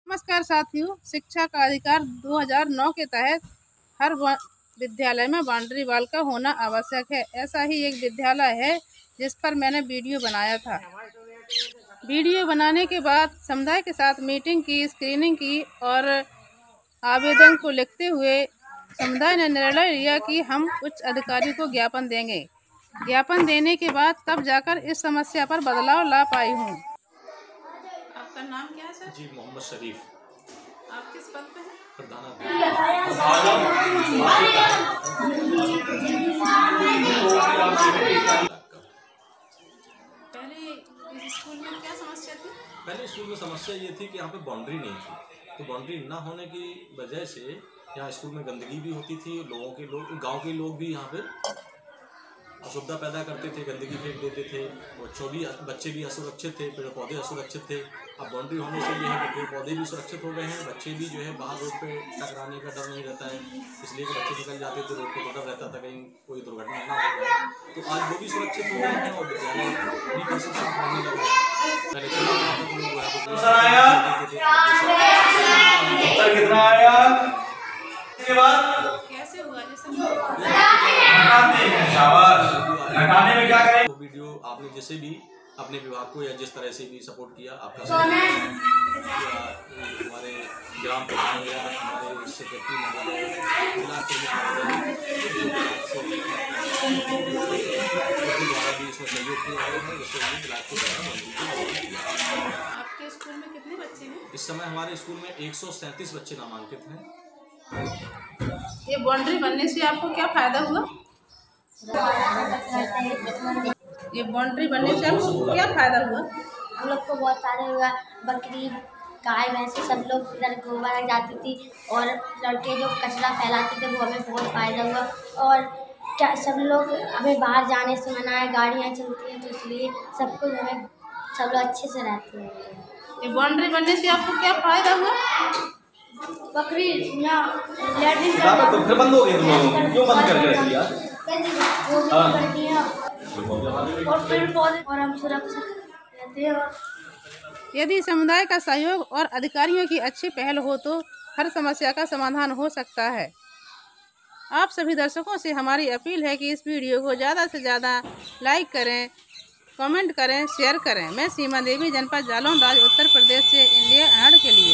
नमस्कार साथियों, शिक्षा का अधिकार 2009 के तहत हर विद्यालय में बाउंड्री वॉल का होना आवश्यक है। ऐसा ही एक विद्यालय है जिस पर मैंने वीडियो बनाया था। वीडियो बनाने के बाद समुदाय के साथ मीटिंग की, स्क्रीनिंग की और आवेदन को लिखते हुए समुदाय ने निर्णय लिया कि हम उच्च अधिकारी को ज्ञापन देंगे। ज्ञापन देने के बाद तब जाकर इस समस्या पर बदलाव ला पाई हूँ। आपका नाम क्या है सर? जी, मोहम्मद शरीफ। आप किस पद पे हैं? पहले इस स्कूल में क्या समस्या थी? पहले स्कूल में समस्या ये थी कि यहाँ पे बाउंड्री नहीं थी, तो बाउंड्री ना होने की वजह से यहाँ स्कूल में गंदगी भी होती थी। गांव के लोग भी यहाँ पे असुविधा पैदा करते थे, गंदगी फेंक देते थे। बच्चे भी असुरक्षित थे, पेड़ पौधे असुरक्षित थे। अब बाउंड्री होने से ये है कि पेड़ पौधे भी सुरक्षित हो गए हैं, बच्चे भी जो है बाहर रोड पे टकराने का डर नहीं रहता है, इसलिए कि बच्चे निकल जाते थे रोड पे तो डर रहता था कहीं कोई दुर्घटना ना हो जाए। तो आज वो भी सुरक्षित हो गए हैं और विद्यालय भी प्रशिक्षित होने लगे हैं। पहले कैसे हुआ? हटाने में क्या करें? वीडियो आपने जैसे भी अपने विभाग को या जिस तरह से भी सपोर्ट किया, आपका हमारे ग्राम प्रधान या हमारे सेक्रेटरी द्वारा भी इसमें सहयोग किया है। आपके स्कूल में कितने बच्चे हैं? इस समय हमारे स्कूल में 137 बच्चे नामांकित हैं। ये बाउंड्री बनने से आपको क्या फायदा हुआ? ये बाउंड्री बनने से आपको क्या फायदा हुआ? हम लोग को बहुत सारे हुआ, बकरी गाय भैंस सब लोग इधर गोबर जाती थी और लड़के जो कचरा फैलाते थे वो हमें बहुत फ़ायदा हुआ। और क्या सब लोग हमें बाहर जाने से मना है, गाड़ियाँ चलती हैं तो इसलिए सब कुछ हमें सब लोग अच्छे से रहते हैं। ये बाउंड्री बनने से आपको क्या फ़ायदा हुआ? बकरी या लैट्रिन तो फिर बंद हो गई, क्यों बंद करके रख दिया? और पेड़ पौधे और हम सुरक्षित रहते हैं। यदि समुदाय का सहयोग और अधिकारियों की अच्छी पहल हो तो हर समस्या का समाधान हो सकता है। आप सभी दर्शकों से हमारी अपील है कि इस वीडियो को ज़्यादा से ज़्यादा लाइक करें, कमेंट करें, शेयर करें। मैं सीमा देवी, जनपद जालौन, राज्य उत्तर प्रदेश से इंडिया अनहड़ के लिए।